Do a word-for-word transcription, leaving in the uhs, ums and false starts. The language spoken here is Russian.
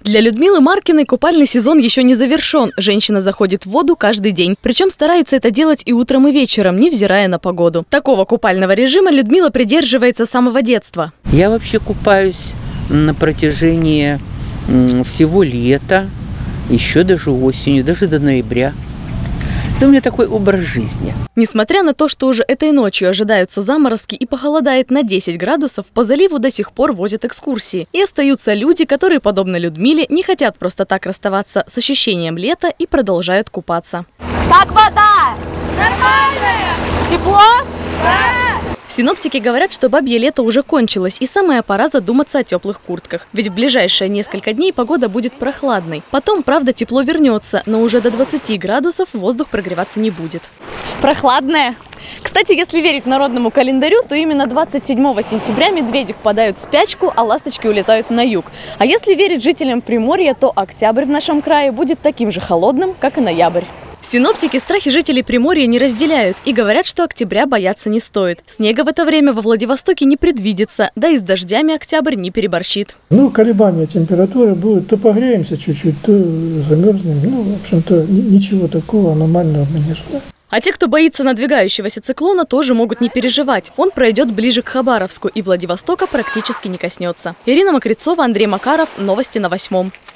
Для Людмилы Маркиной купальный сезон еще не завершен. Женщина заходит в воду каждый день. Причем старается это делать и утром, и вечером, невзирая на погоду. Такого купального режима Людмила придерживается с самого детства. Я вообще купаюсь на протяжении всего лета, еще даже осенью, даже до ноября. Это у меня такой образ жизни. Несмотря на то, что уже этой ночью ожидаются заморозки и похолодает на десять градусов, по заливу до сих пор возят экскурсии. И остаются люди, которые, подобно Людмиле, не хотят просто так расставаться с ощущением лета и продолжают купаться. Как вода? Нормальная. Тепло? Да. Синоптики говорят, что бабье лето уже кончилось, и самая пора задуматься о теплых куртках. Ведь в ближайшие несколько дней погода будет прохладной. Потом, правда, тепло вернется, но уже до двадцати градусов воздух прогреваться не будет. Прохладная. Кстати, если верить народному календарю, то именно двадцать седьмого сентября медведи впадают в спячку, а ласточки улетают на юг. А если верить жителям Приморья, то октябрь в нашем крае будет таким же холодным, как и ноябрь. Синоптики страхи жителей Приморья не разделяют и говорят, что октября бояться не стоит. Снега в это время во Владивостоке не предвидится, да и с дождями октябрь не переборщит. Ну, колебания температуры будут, то погреемся чуть-чуть, то замерзнем. Ну, в общем-то, ничего такого аномального мы не ждем. А те, кто боится надвигающегося циклона, тоже могут не переживать. Он пройдет ближе к Хабаровску и Владивостока практически не коснется. Ирина Мокрицова, Андрей Макаров. Новости на восьмом.